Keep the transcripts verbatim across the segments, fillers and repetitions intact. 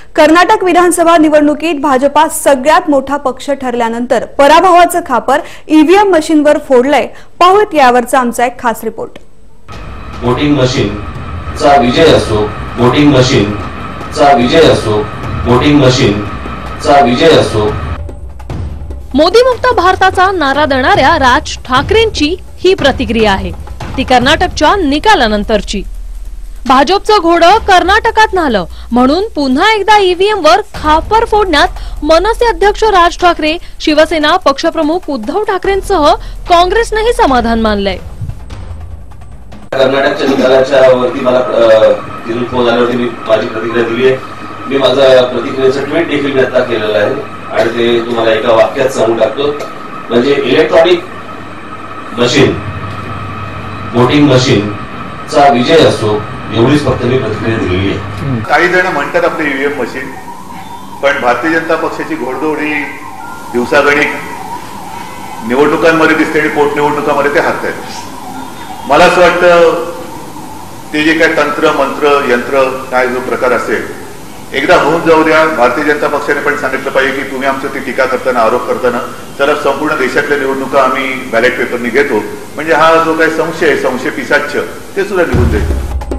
कर्नाटक विधानसभा निवडणुकीत भाजपा सगळ्यात मोठा पक्ष ठरल्यानंतर पराभवाचं खापर ईव्हीएम मशीनवर फोडलंय। पाहूत यावरचा आमचा एक खास रिपोर्ट। वोटिंग मशीन चा विजय असो, वोटिंग मशीन चा विजय असो, वोटिंग मशीन चा विजय असो। मोदी मुक्त भारताचा नारा देणाऱ्या राज ठाकरेंची ही प्रतिक्रिया आहे, ती कर्नाटकच्या निकालानंतरची। भाजपचं घोडं कर्नाटकात न्हालं म्हणून पुन्हा एकदा ईव्हीएम वर खापर फोडण्यात मनसे अध्यक्ष राज ठाकरे, शिवसेना पक्षप्रमुख उद्धव ठाकरेंसह काँग्रेसनेही समाधान मानलंय। कर्नाटकच्या निकालाच्या वरती मला तिथून फोन आल्यावरती मी माझी प्रतिक्रिया दिली आहे। मी माझा प्रतिक्रियेचं ट्वीट देखील मी आता केलेलं आहे आणि ते तुम्हाला एका वाक्यात सांगून टाकतो, म्हणजे इलेक्ट्रॉनिक मशीन वोटिंग मशीन चा विजय असो, एवढीच फक्त मी प्रतिक्रिया दिलेली आहे। काही जण म्हणतात आपली ईव्हीएम मशीन, पण भारतीय जनता पक्षाची घोडदौड ही दिवसागणिक निवडणुकांमध्ये दिसते आणि पोटनिवडणुकांमध्ये ते हारतायत। मला असं वाटतं ते जे काय तंत्र मंत्र यंत्र काय जो प्रकार असेल एकदा होऊन जाऊ द्या। भारतीय जनता पक्षाने पण सांगितलं पाहिजे की तुम्ही आमचं ती टीका करताना आरोप करताना चला संपूर्ण देशातल्या निवडणुका आम्ही बॅलेट पेपरनी घेतो, म्हणजे हा जो काही संशय संशय पिसाच्य ते सुद्धा निघून जाईल।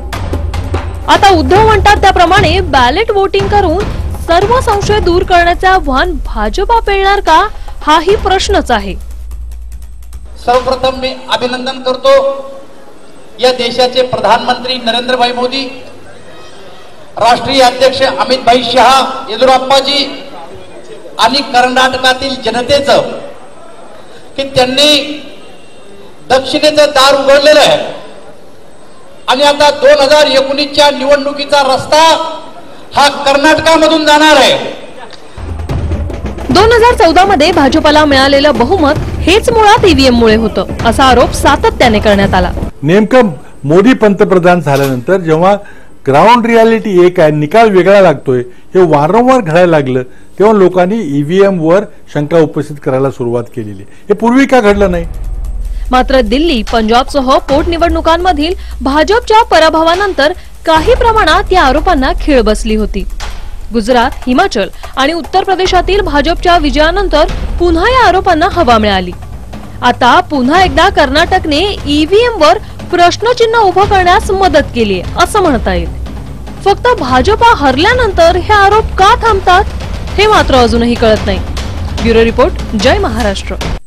आता उद्धव म्हणतात त्याप्रमाणे बॅलेट वोटिंग करून सर्व संशय दूर करण्याचे आव्हान भाजपा पेलणार का, हाही प्रश्नच आहे। सर्वप्रथम मी अभिनंदन करतो या देशाचे प्रधानमंत्री नरेंद्रभाई मोदी, राष्ट्रीय अध्यक्ष अमित भाई शाह येदुरप्पाजी आणि कर्नाटकातील जनतेचं की त्यांनी दक्षिणेचं दार उघडलेलं आहे आणि आता दोन हजार एकोणीसच्या निवडणुकीचा रस्ता हा कर्नाटकामधून जाणार आहे। दोन हजार चौदा मध्ये भाजपला मिळालेलं बहुमत हेच मुळात ईव्हीएम मुळे होतं, असा आरोप सातत्याने करण्यात आला। नेमकं मोदी पंतप्रधान झाल्यानंतर जेव्हा ग्राउंड रियालिटी एक आहे, निकाल वेगळा लागतोय, हे वारंवार घडायला लागलं तेव्हा लोकांनी ईव्हीएम वर शंका उपस्थित करायला सुरुवात केलेली। हे पूर्वी का घडलं नाही? मात्र दिल्ली, पंजाबसह पोटनिवडणुकांमधील भाजपच्या पराभवानंतर काही प्रमाणात या आरोपांना खीळ बसली होती। गुजरात, हिमाचल आणि उत्तर प्रदेशातील भाजपच्या विजयानंतर पुन्हा या आरोपांना हवा मिळाली। आता पुन्हा एकदा कर्नाटकने ईव्हीएम वर प्रश्नचिन्ह उभं करण्यास मदत केली असं म्हणता येईल। फक्त भाजपा हरल्यानंतर हे आरोप का थांबतात हे मात्र अजूनही कळत नाही। ब्युरो रिपोर्ट, जय महाराष्ट्र।